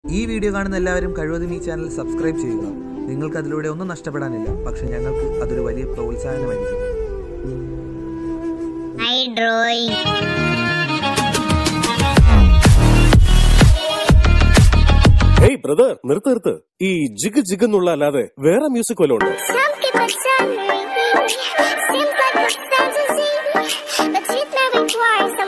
ഈ വീഡിയോ കാണുന്ന എല്ലാവരും കഴിവതും ഈ ചാനൽ സബ്സ്ക്രൈബ് ചെയ്യുക. നിങ്ങൾക്ക് അതിലൂടെ ഒന്നും നഷ്ടപ്പെടാനില്ല, പക്ഷെ ഞങ്ങൾക്ക് അതൊരു വലിയ പ്രോത്സാഹനമായിരിക്കും. ഹേയ് ബ്രദർ, നിർത്ത്. ഈ ജിഗ് ജിഗ് എന്നുള്ള അല്ലാതെ വേറെ മ്യൂസിക് വല്ലതും ഉണ്ടോ? Seems like a fantasy, but it never requires